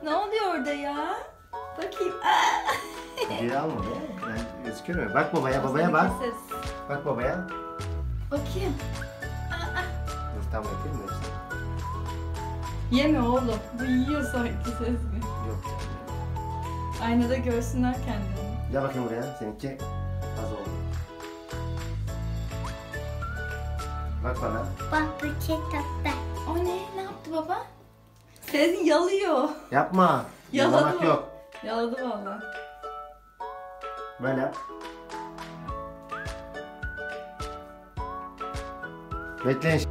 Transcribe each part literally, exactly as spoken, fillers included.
Ne oluyor orada ya? Bakayım. Aa! Geri alma be. Ben gözüküyor mu? Bak babaya, babaya bak. Keseriz. Bak babaya. Bakayım. Aa! Dur tam yapayım da işte. Yeme oğlum. Bu yiyor sanki Sezgin. Yok canım. Aynada görsünler kendini. Gel bakayım buraya. Seninki az oldu. Bak bana. Bak bu kitapta. O ne? Ne yaptı baba? Sezgin yalıyor. Yapma. Yaladı Yalamak mı? yok. Yaladı valla. Böyle yap. Bekleyin.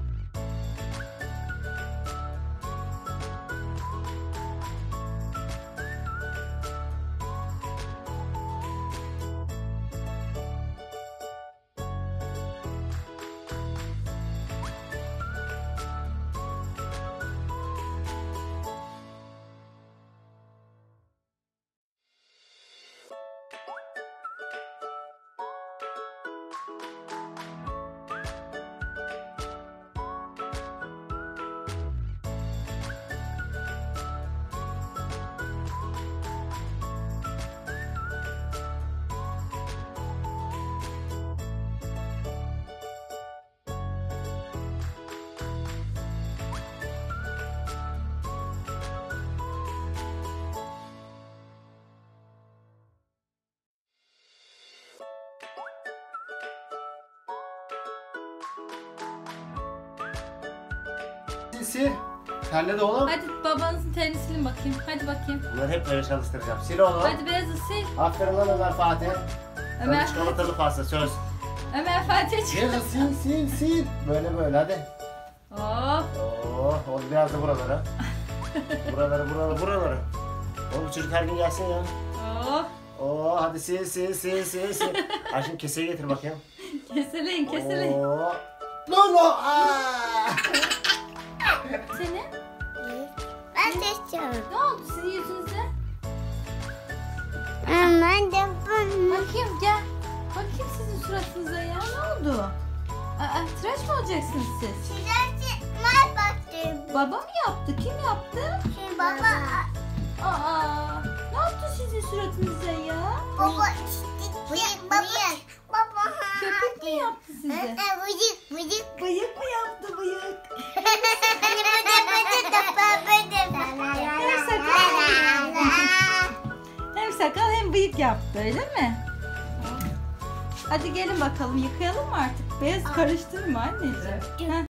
Sil. Terledi oğlum. Hadi babanızın terini silin bakayım. Hadi bakayım. Bunları hep böyle çalıştıracağım. Sil oğlum. Hadi Beyazı sil. Aferin lan Ömer Fatih. Ömer, Ömer çikolatalı pasta söz. Ömer Fatih çık. Beyazı sil sil sil. Böyle böyle hadi. Oh. Oh, oldu biraz da buralara. buraları buraları buraları. Oğlum bu çocuk her gün gelsin ya. Oh. Oo hadi sil sil sil sil sil. Ay şimdi keseyi getir bakayım. Keseleyin keseleyin. Oo. Lan o. Aa! Senin? Ben de istiyorum. Ne oldu sizin yüzünüze? Ben de bunu. Bakayım gel. Bakayım sizin suratınıza ya. Ne oldu? Aa, tıraş mı olacaksınız siz? Şurası var baktım. Baba mı yaptı? Kim yaptı? Şimdi baba. Aa, ne yaptı sizin suratınıza ya? Baba çizik. Bıyık baba. Baba. Köpük mü yaptı size? Bıyık bıyık. Bıyık mı yaptı bıyık? Hem sakal hem bıyık yaptı öyle mi? Hadi gelin bakalım yıkayalım mı artık? Beyaz karıştırma anneciğim. Heh.